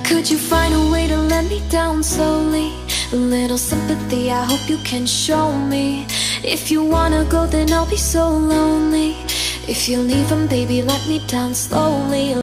Could you find a way to let me down slowly? A little sympathy, I hope you can show me. If you wanna go, then I'll be so lonely. If you're leaving, baby, let me down slowly.